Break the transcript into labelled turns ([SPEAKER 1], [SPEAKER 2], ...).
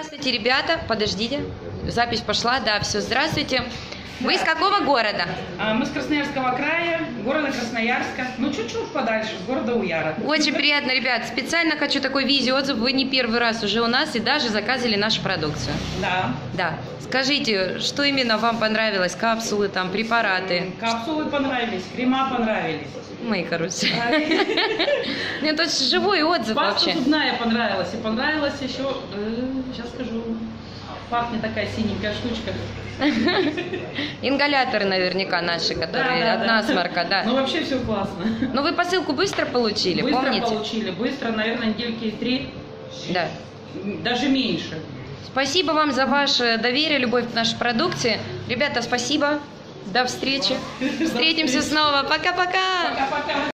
[SPEAKER 1] Здравствуйте, ребята. Подождите. Запись пошла. Да, все. Здравствуйте. Вы из какого города?
[SPEAKER 2] Мы с Красноярского края, города Красноярска. Ну, чуть-чуть подальше, с города Уяра.
[SPEAKER 1] Очень приятно, ребят. Специально хочу такой видеоотзыв. Вы не первый раз уже у нас и даже заказали нашу продукцию.
[SPEAKER 2] Да.
[SPEAKER 1] Да. Скажите, что именно вам понравилось? Капсулы, там, препараты?
[SPEAKER 2] Капсулы понравились, крема понравились.
[SPEAKER 1] Мои хорошие. Нет, это живой отзыв
[SPEAKER 2] Паста
[SPEAKER 1] вообще.
[SPEAKER 2] зубная понравилась. И понравилась еще, сейчас скажу, пахнет такая синенькая штучка.
[SPEAKER 1] Ингаляторы наверняка наши, которые от насморка, да.
[SPEAKER 2] Ну, вообще все классно.
[SPEAKER 1] Но вы посылку быстро получили,
[SPEAKER 2] Быстро
[SPEAKER 1] помните?
[SPEAKER 2] получили, быстро, наверное, недельки 3,
[SPEAKER 1] Да.
[SPEAKER 2] даже меньше.
[SPEAKER 1] Спасибо вам за ваше доверие, любовь к нашей продукции. Ребята, спасибо. До встречи. Встретимся снова. Пока-пока.
[SPEAKER 2] Пока-пока.